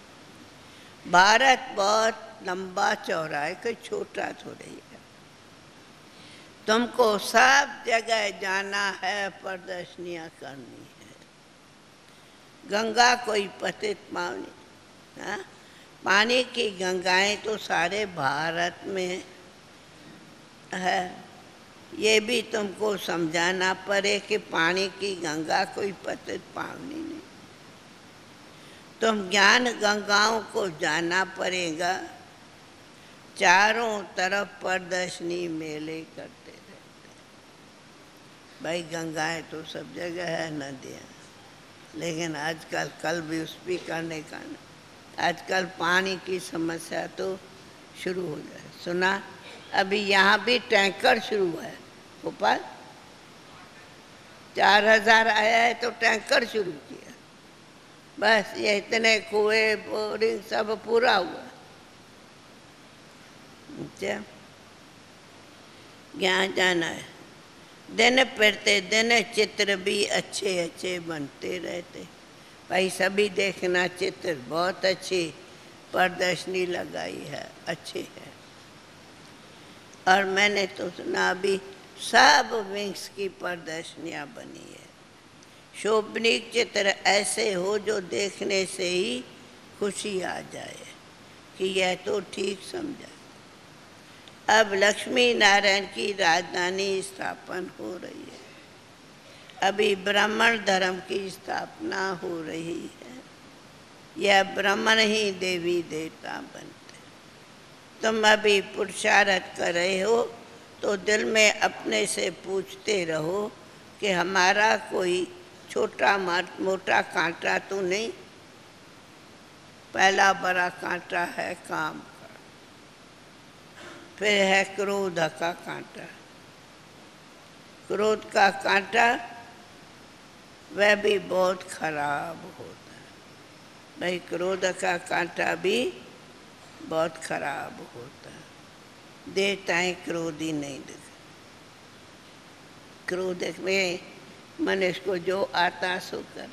भारत बहुत लंबा चौड़ा है, कोई छोटा थोड़ी है। तुमको सब जगह जाना है, प्रदर्शनियाँ करनी है। गंगा कोई पतित पावनी, हाँ? पानी की गंगाएं तो सारे भारत में है। ये भी तुमको समझाना पड़े कि पानी की गंगा कोई पतित पावनी नहीं। तुम ज्ञान गंगाओं को जाना पड़ेगा। चारों तरफ प्रदर्शनी मेले करते रहते। भाई गंगाएं तो सब जगह है, नदियाँ, लेकिन आजकल कल भी उस भी करने का ना, आजकल पानी की समस्या तो शुरू हो जाए। सुना अभी यहाँ भी टैंकर शुरू है भोपाल, चार हजार आया है तो टैंकर शुरू किया। बस ये इतने कुएं बोरिंग सब पूरा हुआ। अच्छा यहाँ जाना है। दिन फिरते दिन चित्र भी अच्छे अच्छे बनते रहते। भाई सभी देखना, चित्र बहुत अच्छी प्रदर्शनी लगाई है, अच्छी है। और मैंने तो सुना अभी सब विंग्स की प्रदर्शनियाँ बनी है। शोभनीक चित्र ऐसे हो जो देखने से ही खुशी आ जाए कि यह तो ठीक समझा। अब लक्ष्मी नारायण की राजधानी स्थापन हो रही है। अभी ब्राह्मण धर्म की स्थापना हो रही है। यह ब्राह्मण ही देवी देवता बनते। तुम अभी पुरुषार्थ कर रहे हो तो दिल में अपने से पूछते रहो कि हमारा कोई छोटा मोटा कांटा तो नहीं। पहला बड़ा कांटा है काम का, फिर है क्रोध का कांटा। क्रोध का कांटा वह भी बहुत खराब होता है। भाई क्रोध का कांटा भी बहुत खराब होता है। देवताएं क्रोधी नहीं दिखते। क्रोध में मनुष्य को जो आता सो करता।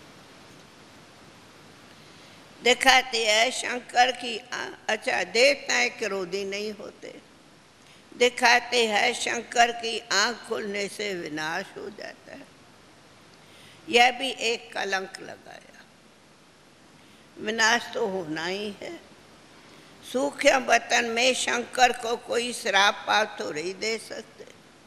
दिखाते हैं शंकर की अच्छा देवताएं क्रोधी नहीं होते, दिखाते हैं शंकर की आंख खुलने से विनाश हो जाता है। यह भी एक कलंक लगाया, विनाश तो होना ही है। सूक्ष्म वतन में शंकर को कोई श्राप पाप तो नहीं दे सकते,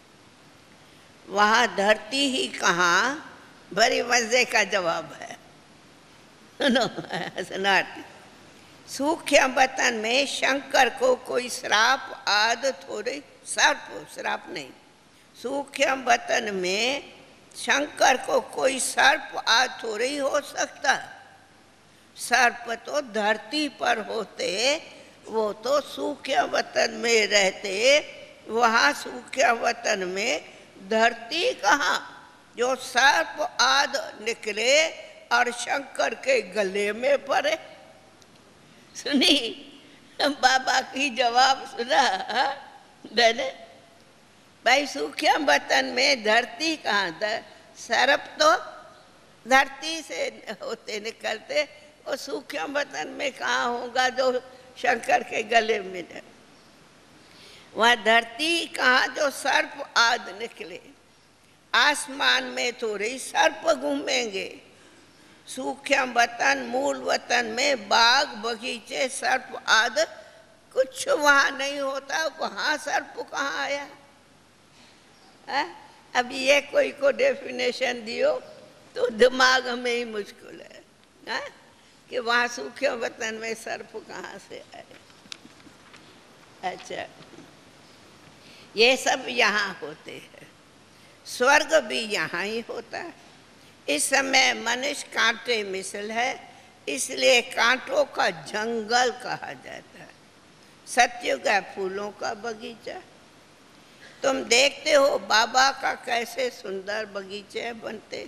वहां धरती ही कहाँ। बड़ी मजे का जवाब है, सुनो सुनाती। सूक्ष्म वतन में शंकर को कोई श्राप आदि थोड़े, सर्प श्राप नहीं, सूक्ष्म वतन में शंकर को कोई सर्प आदि थोड़े ही हो सकता। सर्प तो धरती पर होते, वो तो सूक्ष्म वतन में रहते, वहाँ सूक्ष्म वतन में धरती कहाँ जो सर्प आदि निकले और शंकर के गले में पड़े। सुनी बाबा की जवाब सुना मैंने, भाई सूक्ष्म वतन में धरती कहाँ था, सर्प तो धरती से होते निकलते, और सूक्ष्म वतन में कहाँ होगा जो शंकर के गले में है। वह धरती कहाँ जो सर्प आदि निकले, आसमान में थोड़ी सर्प घूमेंगे। सूक्ष्म वतन मूल वतन में बाग बगीचे सर्प आदि कुछ वहाँ नहीं होता, वहाँ सर्प कहाँ आया है? अब ये कोई को डेफिनेशन दियो तो दिमाग में ही मुश्किल है, है? कि वहाँ सूक्ष्म वतन में सर्प कहाँ से आए। अच्छा, ये सब यहाँ होते हैं, स्वर्ग भी यहाँ ही होता है। इस समय मनुष्य कांटे मिसल है, इसलिए कांटों का जंगल कहा जाता है। सतयुग है फूलों का बगीचा। तुम देखते हो बाबा का कैसे सुंदर बगीचे बनते।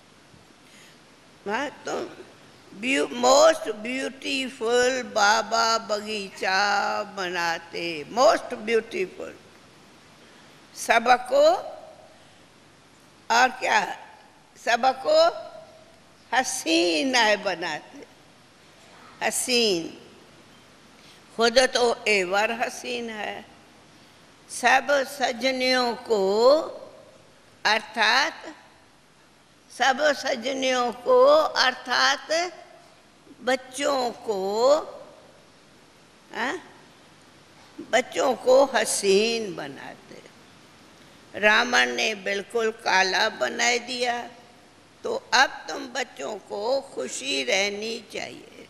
हाँ, तुम ब्यू, मोस्ट ब्यूटीफुल बाबा बगीचा बनाते, मोस्ट ब्यूटीफुल। सबको और क्या, सबको हसीन है बनाते, हसीन। खुद तो एवर हसीन है। सब सजनियों को, अर्थात सब सजनियों को अर्थात बच्चों को, आ? बच्चों को हसीन बनाते। रावण ने बिल्कुल काला बना दिया, तो अब तुम बच्चों को खुशी रहनी चाहिए।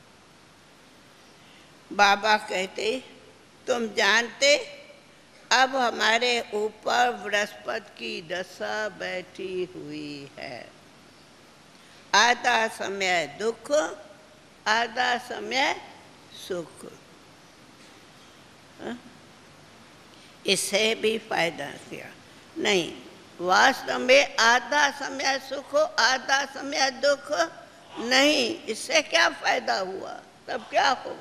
बाबा कहते, तुम जानते अब हमारे ऊपर बृहस्पति की दशा बैठी हुई है। आधा समय दुख, आधा समय सुख। इससे भी फायदा किया नहीं, वास्तव में आधा समय सुख आधा समय दुख नहीं। इससे क्या फायदा हुआ, तब क्या हो?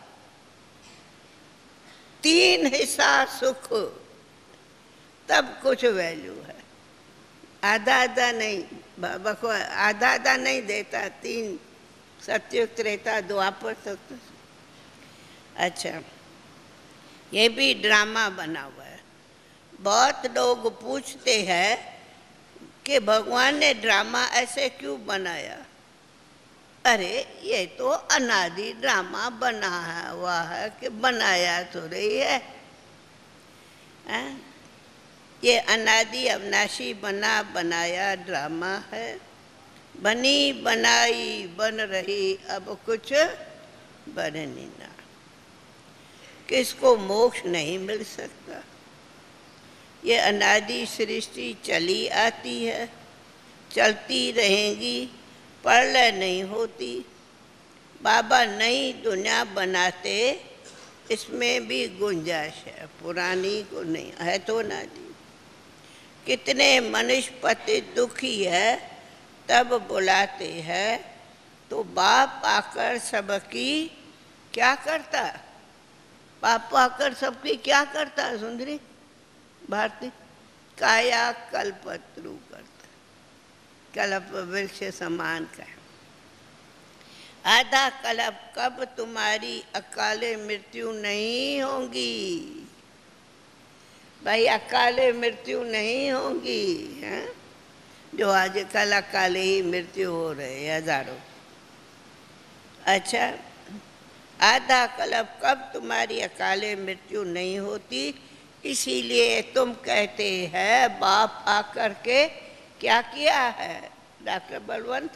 तीन हिस्सा सुख, तब कुछ वैल्यू है। आधा आधा नहीं, बाबा को आधा आधा नहीं देता, तीन सत्युग त्रेता द्वापर तक। अच्छा, ये भी ड्रामा बना हुआ है। बहुत लोग पूछते हैं कि भगवान ने ड्रामा ऐसे क्यों बनाया। अरे ये तो अनादि ड्रामा बना हुआ है कि बनाया तो रही है, है? ये अनादि अविनाशी बना बनाया ड्रामा है। बनी बनाई बन रही अब कुछ बननी ना। किसको मोक्ष नहीं मिल सकता। ये अनादि सृष्टि चली आती है, चलती रहेगी, प्रलय नहीं होती। बाबा नई दुनिया बनाते, इसमें भी गुंजाइश है, पुरानी को नहीं है तो अनादि। कितने मनुष्य पति दुखी है, तब बुलाते हैं तो बाप आकर सबकी क्या करता। बाप आकर सबकी क्या करता है सुंदरी भारती? काया कल्पतरु करता, कल्प वृक्ष समान का। आधा कल्प कब तुम्हारी अकाले मृत्यु नहीं होगी भाई, अकाले मृत्यु नहीं होगी है? जो आजकल अकाले ही मृत्यु हो रहे हजारों। अच्छा, आधा कल्प कब तुम्हारी अकाले मृत्यु नहीं होती, इसीलिए तुम कहते हैं बाप आकर के क्या किया है डॉक्टर बलवंत?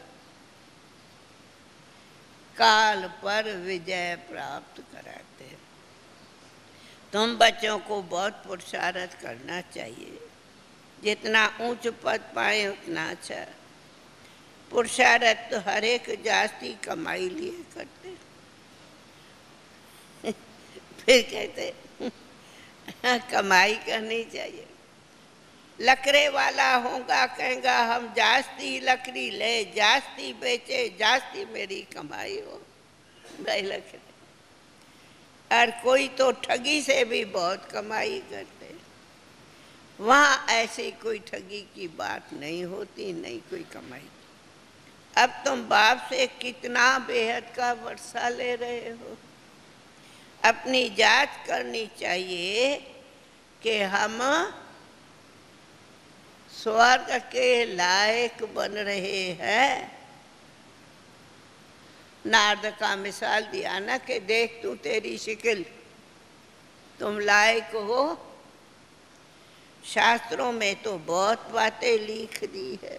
काल पर विजय प्राप्त कराते हैं। तुम बच्चों को बहुत पुरुषार्थ करना चाहिए, जितना ऊंच पद पाए उतना अच्छा। पुरुषार्थ तो हर एक जाति कमाई लिए करते फिर कहते कमाई करनी चाहिए। लकड़े वाला होगा कहेगा हम जास्ती लकड़ी ले, जास्ती बेचे, जास्ती मेरी कमाई हो भाई लकड़े। और कोई तो ठगी से भी बहुत कमाई करते, वहाँ ऐसी कोई ठगी की बात नहीं होती, नहीं कोई कमाई। अब तुम बाप से कितना बेहद का वर्षा ले रहे हो। अपनी जांच करनी चाहिए कि हम स्वर्ग के लायक बन रहे हैं। नारद का मिसाल दिया ना कि देख तू तेरी शिकिल, तुम लायक हो। शास्त्रों में तो बहुत बातें लिख दी है।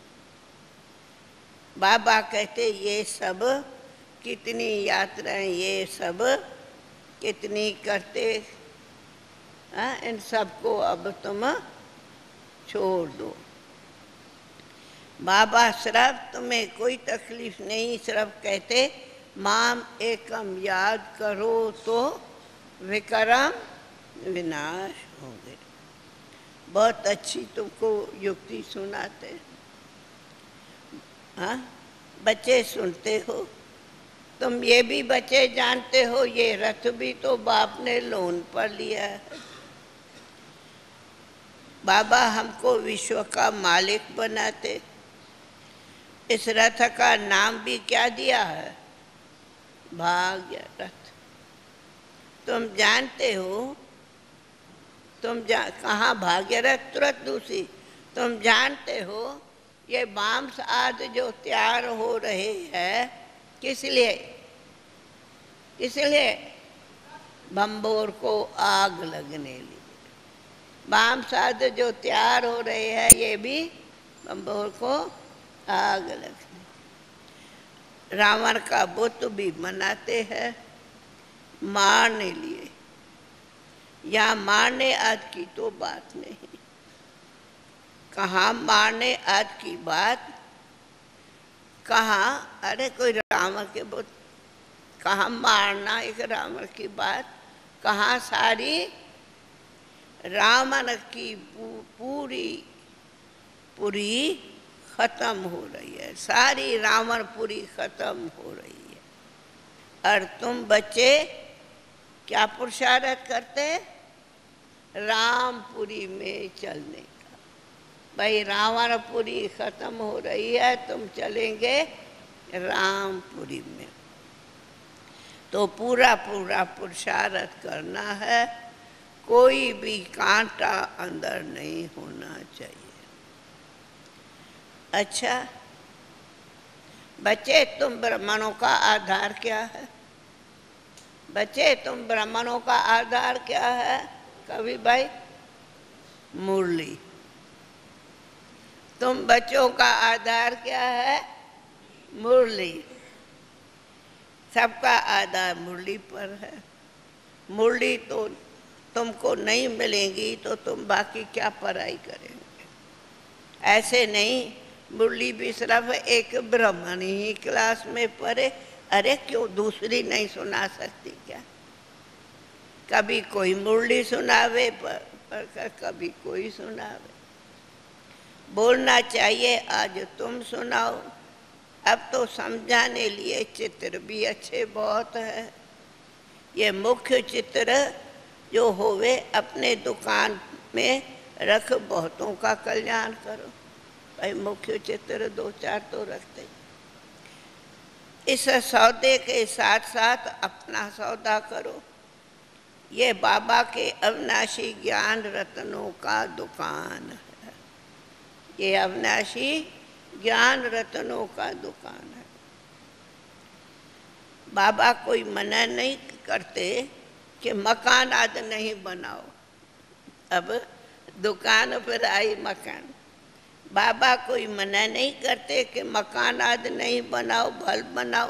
बाबा कहते ये सब कितनी यात्राएं, ये सब कितनी करते, हाँ इन सबको अब तुम छोड़ दो। बाबा सिर्फ तुम्हें कोई तकलीफ नहीं, सिर्फ कहते माम एकम याद करो तो विक्रम विनाश होंगे। बहुत अच्छी तुमको युक्ति सुनाते, हाँ बच्चे सुनते हो। तुम ये भी बच्चे जानते हो ये रथ भी तो बाप ने लोन पर लिया है। बाबा हमको विश्व का मालिक बनाते, इस रथ का नाम भी क्या दिया है? भाग्य रथ। तुम जानते हो, तुम जा कहाँ भाग्य रथ तुरंत दूसरी। तुम जानते हो ये मांस आदि जो तैयार हो रहे हैं किस लिए? इसलिए बम्बोर को आग लगने लिए। मांस आदि जो तैयार हो रहे हैं ये भी बम्बोर को आग लगने। रावण का बुत भी बनाते हैं मारने लिए, या मारने आदि की तो बात नहीं। कहाँ मारने आदि की बात, कहाँ अरे कोई रावण के बुत, कहाँ मारना एक रावण की बात, कहाँ सारी रावण की पूरी पूरी खत्म हो रही है, सारी रावणपुरी खत्म हो रही है। और तुम बच्चे क्या पुरुषार्थ करते? रामपुरी में चलने का। भाई रावणपुरी खत्म हो रही है, तुम चलेंगे रामपुरी में। तो पूरा पूरा पुरुषार्थ करना है, कोई भी कांटा अंदर नहीं होना चाहिए। अच्छा बच्चे, तुम ब्राह्मणों का आधार क्या है? बच्चे तुम ब्राह्मणों का आधार क्या है? कवि भाई मुरली। तुम बच्चों का आधार क्या है? मुरली। सबका आधार मुरली पर है। मुरली तो तुमको नहीं मिलेंगी तो तुम बाकी क्या पढ़ाई करेंगे? ऐसे नहीं, मुरली भी सिर्फ एक ब्राह्मण ही क्लास में पढ़े। अरे क्यों दूसरी नहीं सुना सकती क्या? कभी कोई मुरली सुनावे पर, पर कभी कोई सुनावे। बोलना चाहिए आज तुम सुनाओ। अब तो समझाने लिए चित्र भी अच्छे बहुत है। ये मुख्य चित्र जो होवे अपने दुकान में रख बहुतों का कल्याण करो। भाई मुख्य चित्र दो चार तो रखते। इस सौदे के साथ साथ अपना सौदा करो। ये बाबा के अविनाशी ज्ञान रत्नों का दुकान है। ये अविनाशी ज्ञान रत्नों का दुकान है। बाबा कोई मना नहीं करते कि मकान आदि नहीं बनाओ। अब दुकान पर आई मकान। बाबा कोई मना नहीं करते कि मकान आदि नहीं बनाओ, भल बनाओ।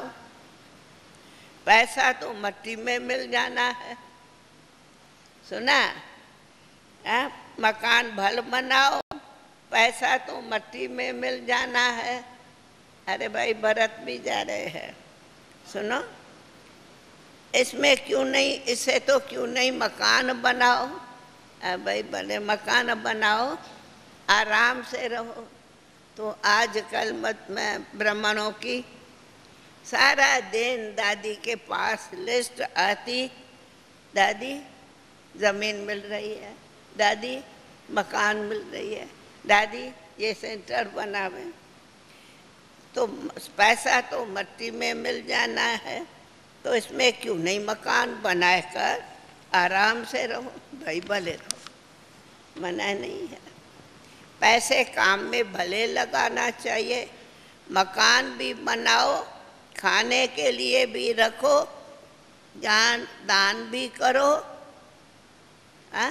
पैसा तो मट्टी में मिल जाना है। सुना है? मकान भल बनाओ, पैसा तो मट्टी में मिल जाना है। अरे भाई भरत भी जा रहे हैं, सुनो। इसमें क्यों नहीं, इससे तो क्यों नहीं मकान बनाओ। अरे भाई भले मकान बनाओ, आराम से रहो। तो आजकल मत में ब्राह्मणों की सारा दिन दादी के पास लिस्ट आती, दादी ज़मीन मिल रही है, दादी मकान मिल रही है, दादी ये सेंटर बनावे। तो पैसा तो मट्टी में मिल जाना है, तो इसमें क्यों नहीं मकान बनाकर आराम से रहो। भाई भले रहो, मना नहीं है। पैसे काम में भले लगाना चाहिए। मकान भी बनाओ, खाने के लिए भी रखो, जान दान भी करो, आ?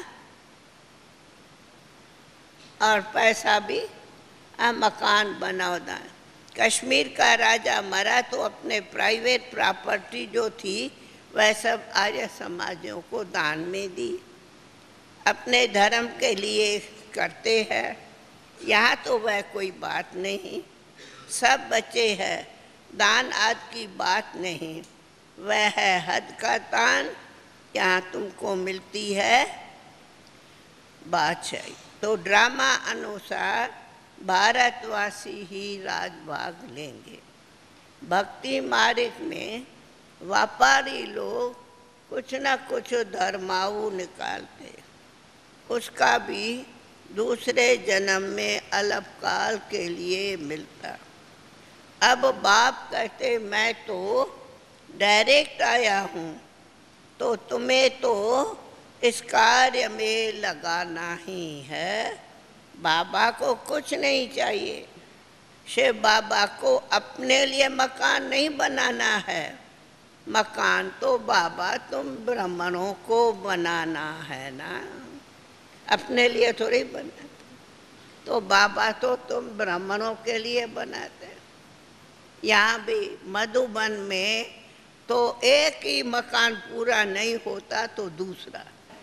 और पैसा भी आ, मकान बनाओ, दान। कश्मीर का राजा मरा तो अपने प्राइवेट प्रॉपर्टी जो थी वह सब आर्य समाजों को दान में दी। अपने धर्म के लिए करते हैं, यहाँ तो वह कोई बात नहीं। सब बच्चे हैं, दान आदि की बात नहीं। वह है हद का दान, यहाँ तुमको मिलती है बादशाही। तो ड्रामा अनुसार भारतवासी ही राजभाग लेंगे। भक्ति मार्ग में व्यापारी लोग कुछ न कुछ धर्माऊ निकालते, उसका भी दूसरे जन्म में अल्पकाल के लिए मिलता। अब बाप कहते मैं तो डायरेक्ट आया हूँ, तो तुम्हें तो इस कार्य में लगाना ही है। बाबा को कुछ नहीं चाहिए। शिव बाबा को अपने लिए मकान नहीं बनाना है। मकान तो बाबा तुम ब्राह्मणों को बनाना है ना, अपने लिए थोड़ी बनाते। तो बाबा तो तुम ब्राह्मणों के लिए बनाते। यहाँ भी मधुबन में तो एक ही मकान पूरा नहीं होता तो दूसरा।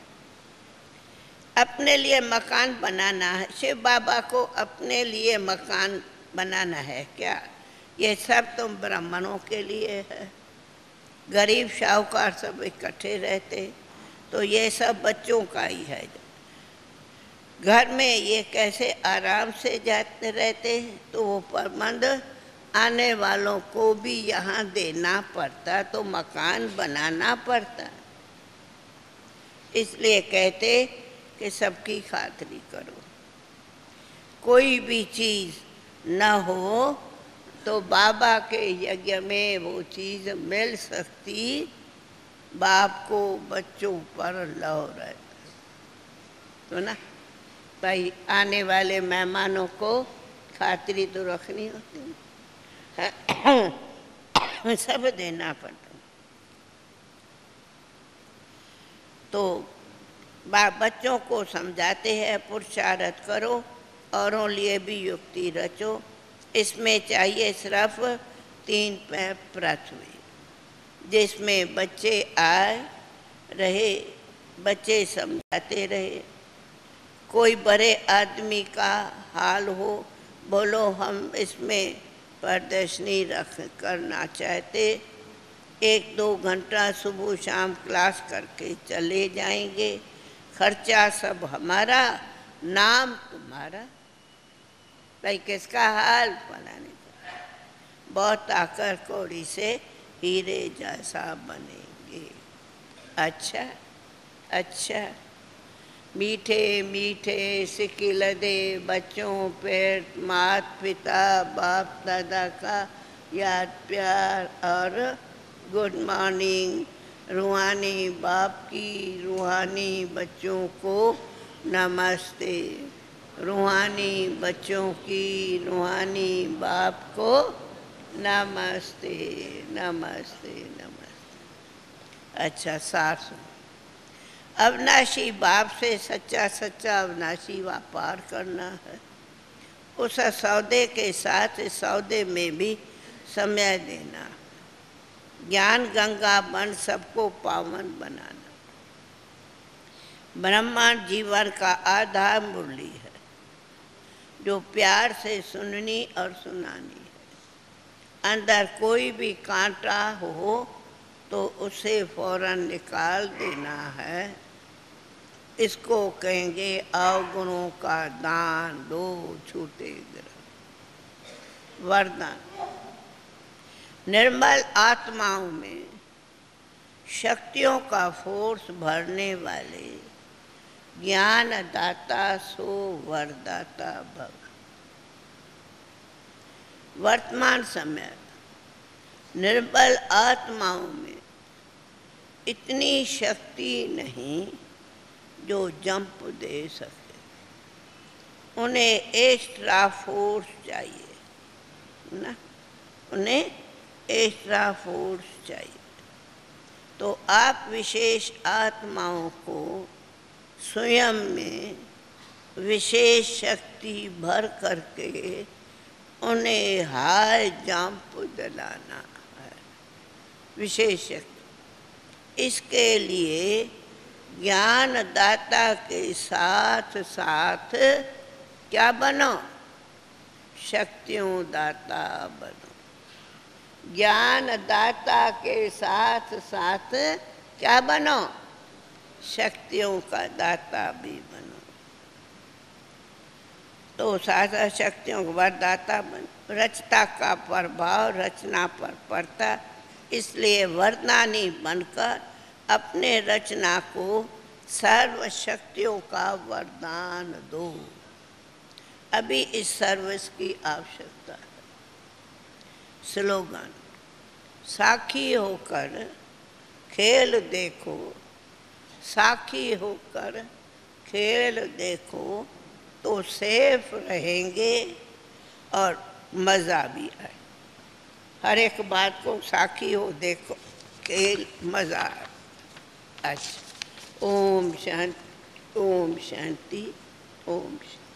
अपने लिए मकान बनाना है। शिव बाबा को अपने लिए मकान बनाना है क्या? ये सब तुम ब्राह्मणों के लिए है। गरीब शाहूकार सब इकट्ठे रहते तो ये सब बच्चों का ही है। घर में ये कैसे आराम से जाते रहते हैं, तो वो प्रबंध आने वालों को भी यहाँ देना पड़ता, तो मकान बनाना पड़ता। इसलिए कहते कि सबकी खातिरी करो। कोई भी चीज़ न हो तो बाबा के यज्ञ में वो चीज़ मिल सकती। बाप को बच्चों पर लौ रहता तो ना भाई, आने वाले मेहमानों को खातिरी तो रखनी होती, सब देना पड़ता। तो बच्चों को समझाते हैं पुरुषार्थ करो, औरों लिए भी युक्ति रचो। इसमें चाहिए सिर्फ तीन पैर पृथ्वी, जिसमें बच्चे आए रहे, बच्चे समझाते रहे। कोई बड़े आदमी का हाल हो, बोलो हम इसमें प्रदर्शनी रख करना चाहते, एक दो घंटा सुबह शाम क्लास करके चले जाएंगे, खर्चा सब हमारा, नाम तुम्हारा। भाई किसका हाल बनाने का? बहुत आकर कौड़ी से हीरे जैसा बनेंगे। अच्छा अच्छा, मीठे मीठे सिकिलदे बच्चों पर माता पिता बाप दादा का याद प्यार और गुड मॉर्निंग। रूहानी बाप की रूहानी बच्चों को नमस्ते। रूहानी बच्चों की रूहानी बाप को नमस्ते नमस्ते नमस्ते। अच्छा सार सुनो। अविनाशी बाप से सच्चा सच्चा अविनाशी व्यापार करना है। उस सौदे के साथ इस सौदे में भी समय देना। ज्ञान गंगा बन सबको पावन बनाना। ब्रह्मांड जीवन का आधार मुरली है जो प्यार से सुननी और सुनानी है। अंदर कोई भी कांटा हो तो उसे फौरन निकाल देना है। इसको कहेंगे अवगुणों का दान दो छूटे ग्रह। वरदान। निर्मल आत्माओं में शक्तियों का फोर्स भरने वाले ज्ञान दाता सो वरदाता भव। वर्तमान समय निर्बल आत्माओं में इतनी शक्ति नहीं जो जंप दे सके। उन्हें एक्स्ट्रा फोर्स चाहिए ना, उन्हें एक्स्ट्रा फोर्स चाहिए। तो आप विशेष आत्माओं को स्वयं में विशेष शक्ति भर करके उन्हें हाई जंप दिलाना है। विशेष शक्ति। इसके लिए ज्ञान दाता के साथ साथ क्या बनो? शक्तियों दाता बनो। ज्ञान दाता के साथ साथ क्या बनो? शक्तियों का दाता भी बनो। तो साथ शक्तियों का वरदाता बनो। रचता का प्रभाव रचना पर पड़ता, इसलिए वरदानी बनकर अपने रचना को सर्व शक्तियों का वरदान दो। अभी इस सर्विस की आवश्यकता है। स्लोगन। साखी होकर खेल देखो, साखी होकर खेल देखो तो सेफ रहेंगे और मज़ा भी आए। हर एक बात को साखी हो देखो, खेल मज़ा आए। अच्छा। ओम शांति, ओम शांति, ओम शांति।